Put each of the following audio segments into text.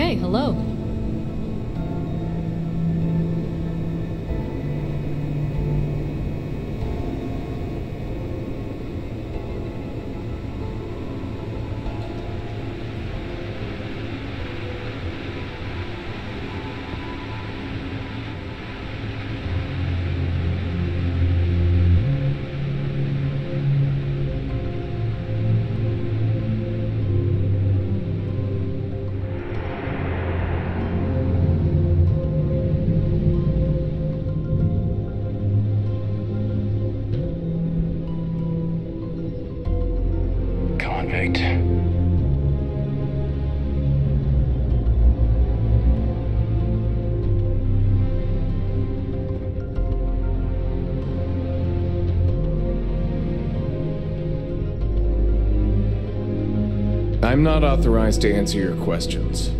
Okay, hello. I'm not authorized to answer your questions.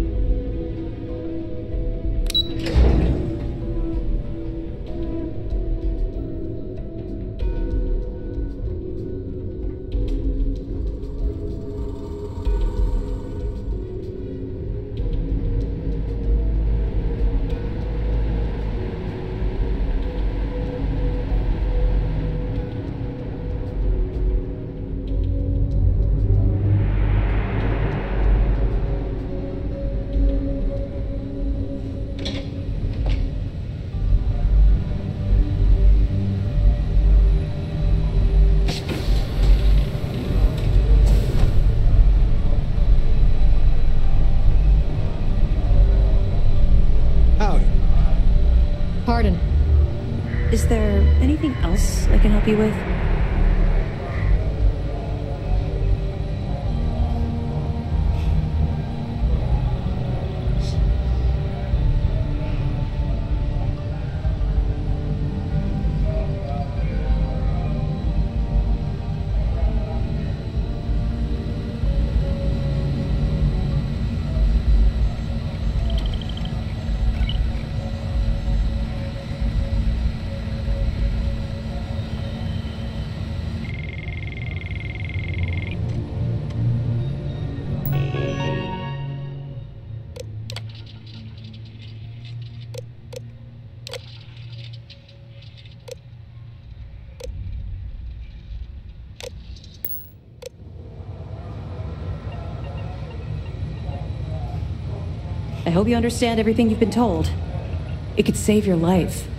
Pardon. Is there anything else I can help you with? I hope you understand everything you've been told. It could save your life.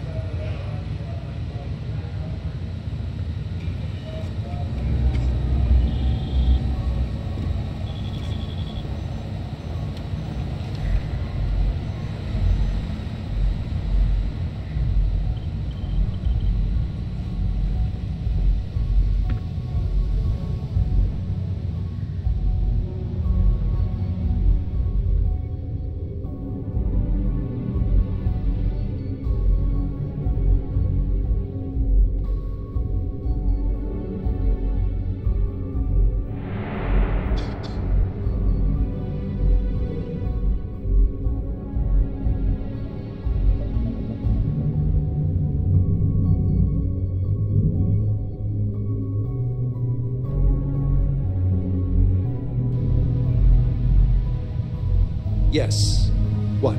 Yes. What?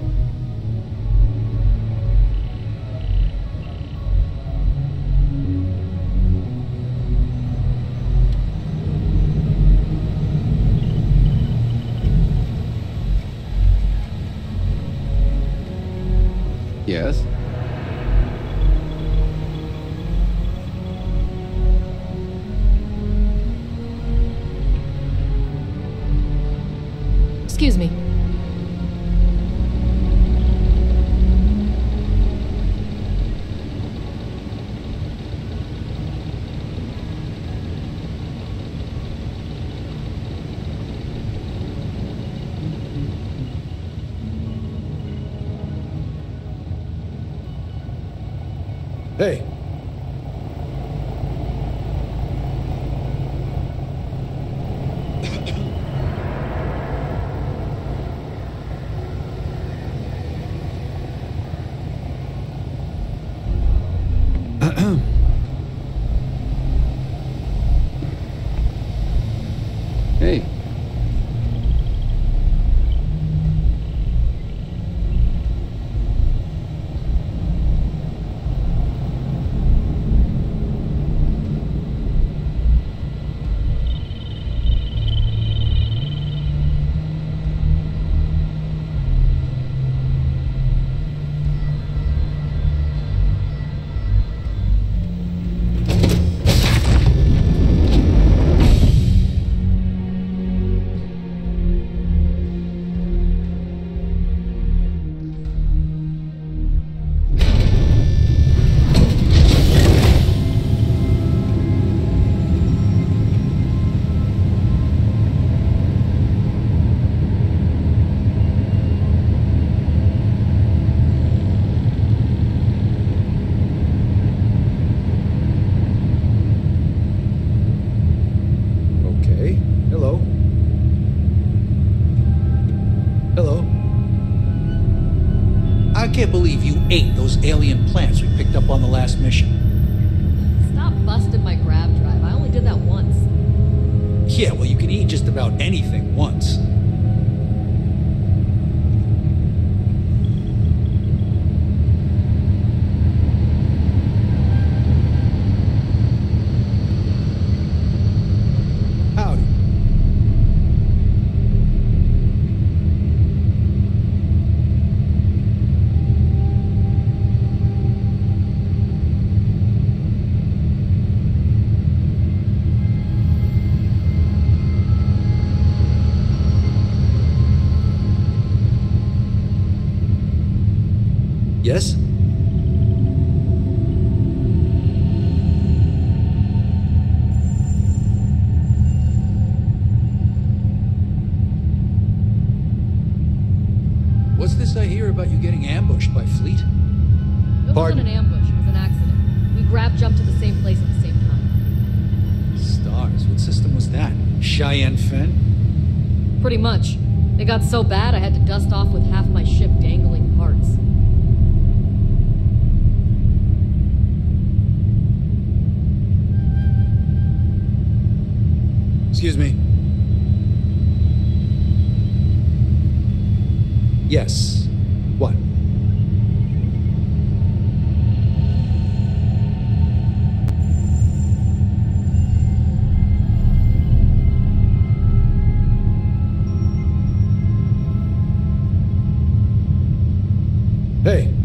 Yes? Excuse me. Hey. Hey. can't believe you ate those alien plants we picked up on the last mission. Stop busting my grab drive. I only did that once. Yeah, well, you can eat just about anything once. Howdy. Yes? What's this I hear about you getting ambushed by Fleet? It wasn't an ambush, it was an accident. We jumped to the same place at the same time. Stars, what system was that? Cheyenne Fen? Pretty much. It got so bad I had to dust off with half my ship dangling parts. Excuse me. Yes. What? Hey.